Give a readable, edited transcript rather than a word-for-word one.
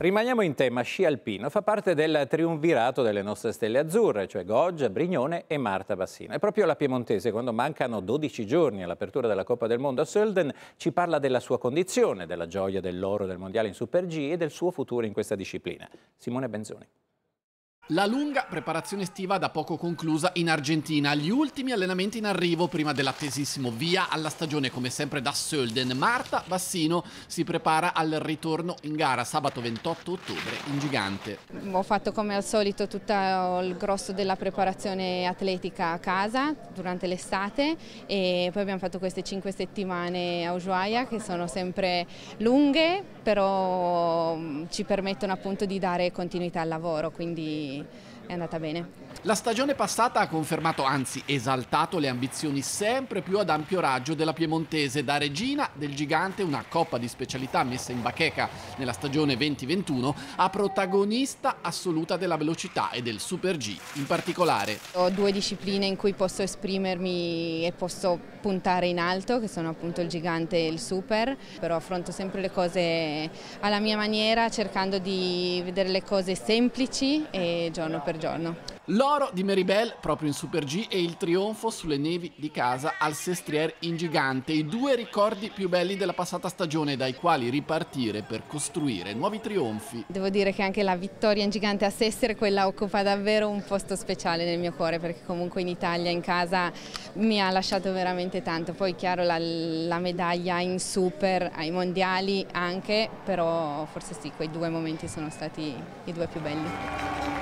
Rimaniamo in tema sci alpino, fa parte del triumvirato delle nostre stelle azzurre, cioè Goggia, Brignone e Marta Bassino. E proprio la piemontese, quando mancano 12 giorni all'apertura della Coppa del Mondo a Sölden, ci parla della sua condizione, della gioia dell'oro del mondiale in Super G e del suo futuro in questa disciplina. Simone Benzoni. La lunga preparazione estiva da poco conclusa in Argentina, gli ultimi allenamenti in arrivo prima dell'attesissimo via alla stagione, come sempre da Sölden. Marta Bassino si prepara al ritorno in gara sabato 28 ottobre in Gigante. Ho fatto come al solito tutto il grosso della preparazione atletica a casa durante l'estate e poi abbiamo fatto queste 5 settimane a Ushuaia che sono sempre lunghe, però ci permettono appunto di dare continuità al lavoro, quindi è andata bene. La stagione passata ha confermato, anzi esaltato, le ambizioni sempre più ad ampio raggio della piemontese. Da regina del Gigante, una coppa di specialità messa in bacheca nella stagione 2021, a protagonista assoluta della velocità e del Super G in particolare. Ho 2 discipline in cui posso esprimermi e posso puntare in alto, che sono appunto il Gigante e il Super, però affronto sempre le cose alla mia maniera, cercando di vedere le cose semplici e giorno per giorno. L'oro di Meribel proprio in Super G e il trionfo sulle nevi di casa al Sestriere in Gigante, i 2 ricordi più belli della passata stagione dai quali ripartire per costruire nuovi trionfi. Devo dire che anche la vittoria in Gigante a Sestre, quella occupa davvero un posto speciale nel mio cuore, perché comunque in Italia, in casa, mi ha lasciato veramente tanto. Poi chiaro la medaglia in Super ai mondiali anche, però forse sì, quei 2 momenti sono stati i 2 più belli.